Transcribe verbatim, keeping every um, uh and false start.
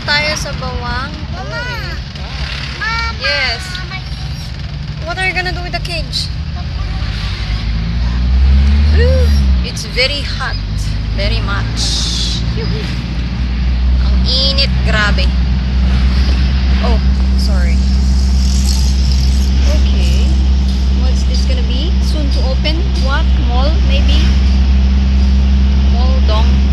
tayo sa bawang. Mama. Yes. What are you gonna do with the cage? Ooh, it's very hot. Very much. Ang init, grabe. Oh, sorry. Okay. What's this gonna be? Soon to open? What? Mall, maybe? Mall dong.